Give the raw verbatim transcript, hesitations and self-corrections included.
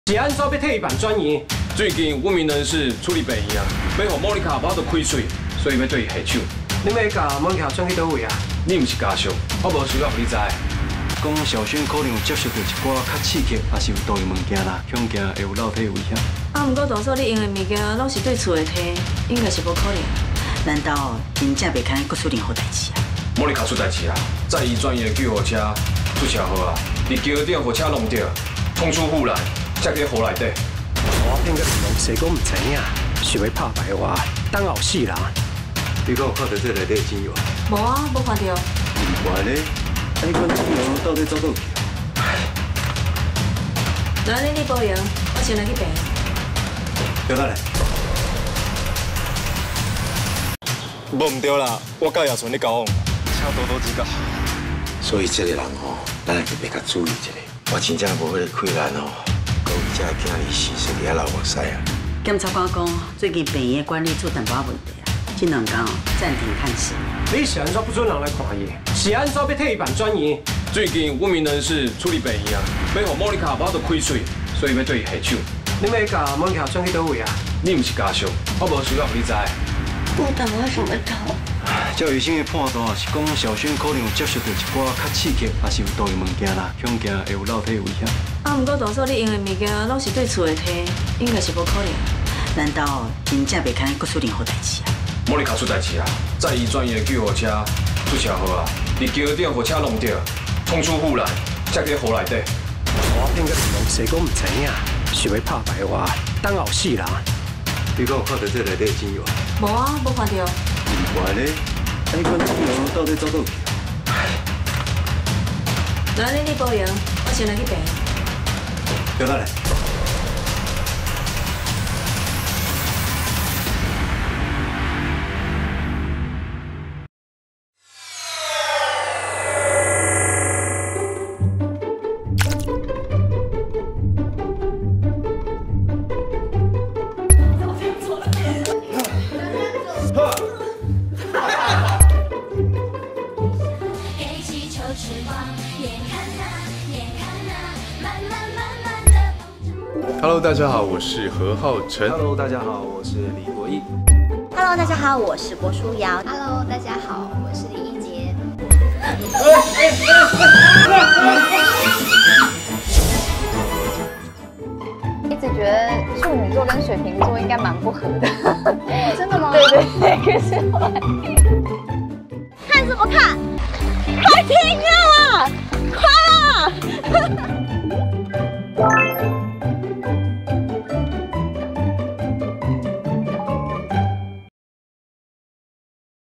是安怎要替伊办转移？ 最近有名人士处理病院啊，要互莫妮卡无法度开嘴，所以要对伊下手。 你要甲莫妮卡转去倒位啊？ 你毋是家属，我无需要互你知。 讲小轩可能有接触到一寡较刺激，也是有毒的物件啦，恐惊会有肉体危险。 啊，毋过当初你用的物件拢是对厝的摕，应该是无可能。 难道真正袂堪搁出任何代志啊？ 莫妮卡出代志啊！载伊专业的救护车出车祸啊！伫桥顶火车弄着，冲出护栏，才伫河内底。 我骗个联盟，谁讲唔知影？想要拍败我，等后死人。 你敢有看到这内底的精油？ 无啊，无看到。 奇怪咧，你款精油到底走倒去？ 那恁你保养，我先来去病院。 对啦嘞。 无唔对啦，我教叶纯你交往，请多多指教。 所以这个人吼，咱要特别较注意一下。我真正无迄个困难吼，搞伊这囝儿死死伫遐流目屎啊！ 检察官讲，最近病院管理出淡薄仔问题啊，这两天哦暂停探视。 你是安怎不准人来看伊？是安怎要替伊办转移？ 最近有名人士处理病院啊，要互莫妮卡无法度开嘴，所以要对伊下手。 你要甲莫妮卡转去倒位啊？ 你毋是家属，我无需要互你知。 我等我什么头？ 照医生的判断是讲小轩可能有接触到一寡较刺激，也是有毒的物件啦，恐惊会有肉体危险。 啊，毋过当初你用的物件拢是对厝的摕，应该是无可能。 难道真正袂堪搁出任何代志啊？ 莫妮卡出代志啊！载伊专业的救护车出车祸啊！伫桥顶火车弄着，冲出护栏，才伫河内底。 我骗个联盟，谁讲唔知影？想要拍败我，等后死人。 你敢有看到这内底的精油？ 无啊，无看到。 奇怪咧，你款精油到底走倒去？ 那恁你保养，我先来去病院。 对啦嘞。 Hello， 大家好，我是何浩晨。 Hello， 大家好，我是李国毅。 Hello， 大家好，我是郭书瑶。Hello， 大家好，我是李一杰。 一直觉得处女座跟水瓶座应该蛮不合的。 真的吗？ 对对对，可是后来看什么看？快停啊！